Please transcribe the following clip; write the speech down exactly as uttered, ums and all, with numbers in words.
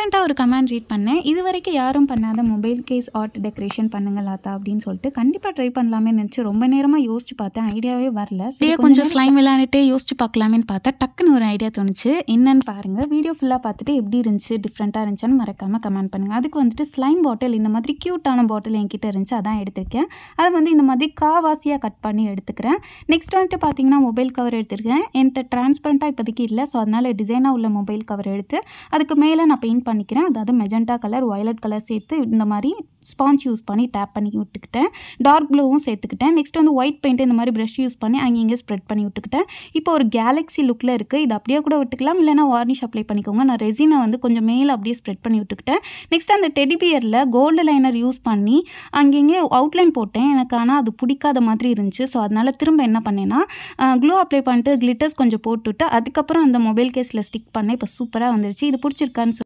ரீசெண்டா ஒரு comment read பண்ணேன். இதுவரைக்கும் யாரும் பண்ணாத மொபைல் கேஸ் ஆர்ட் டெக்கரேஷன் பண்ணுங்க லாத்தா அப்படின்னு சொல்லிட்டு கண்டிப்பா ட்ரை பண்ணலாமேன்னு நினச்சு ரொம்ப நேரமா யோசிச்சு பார்த்தேன். ஐடியாவே வரல. சரி அப்படியே கொஞ்ச கொஞ்சம் நேரம் ஸ்லைம் விளையாண்டுட்டே யோசிச்சு பார்க்கலாமேன்னு பார்த்தா டக்குன்னு ஒரு ஐடியா தோணுச்சு. என்னன்னு பாருங்க. வீடியோ ஃபுல்லாக பார்த்துட்டு எப்படி இருந்துச்சு, டிஃப்ரெண்ட்டாக இருந்துச்சான்னு மறக்காம கமெண்ட் பண்ணுங்க. அதுக்கு வந்துட்டு ஸ்லைம் பாட்டில் இந்த மாதிரி க்யூட்டான பாட்டில் என்கிட்ட இருந்துச்சு, அதான் எடுத்திருக்கேன். அதை வந்து இந்த மாதிரி காவாசியாக கட் பண்ணி எடுத்துக்கிறேன். நெக்ஸ்ட் வந்துட்டு பார்த்தீங்கன்னா மொபைல் கவர் எடுத்திருக்கேன். என்கிட்ட டிரான்ஸ்பரண்ட்டாக இப்போதைக்கு இல்லை, ஸோ அதனால் டிசைனாக உள்ள மொபைல் கவர் எடுத்து அதுக்கு மேலே நான் பெயிண்ட் பண்ணிக்கிறேன். அதாவது மெஜெண்டா கலர், வயலட் கலர் சேர்த்து இந்த மாதிரி ஸ்பாஞ்ச் யூஸ் பண்ணி டேப் பண்ணி விட்டுக்கிட்டேன். டார்க் ப்ளூவும் சேர்த்துக்கிட்டேன். நெக்ஸ்ட் வந்து ஒயிட் பெயிண்ட் இந்த மாதிரி ப்ரஷ் யூஸ் பண்ணி அங்கே இங்கே ஸ்ப்ரெட் பண்ணி விட்டுக்கிட்டேன். இப்போ ஒரு கேலக்ஸி லுக்கில் இருக்குது. இது அப்படியே கூட விட்டுக்கலாம், இல்லைனா வார்னிஷ் அப்ளை பண்ணிக்கோங்க. நான் ரெசினை வந்து கொஞ்சம் மேலே அப்படியே ஸ்ப்ரெட் பண்ணி விட்டுக்கிட்டேன். நெக்ஸ்ட் அந்த டெடி பியரில் கோல்டு லைனர் யூஸ் பண்ணி அங்கங்கே அவுட்லைன் போட்டேன். எனக்கு ஆனால் அது பிடிக்காத மாதிரி இருந்துச்சு. ஸோ அதனால் திரும்ப என்ன பண்ணேன்னா க்ளூ அப்ளை பண்ணிட்டு கிளிட்டர்ஸ் கொஞ்சம் போட்டுவிட்டு அதுக்கப்புறம் அந்த மொபைல் கேஸில் ஸ்டிக் பண்ணேன். இப்போ சூப்பராக வந்துருச்சு. இது பிடிச்சிருக்கான்னு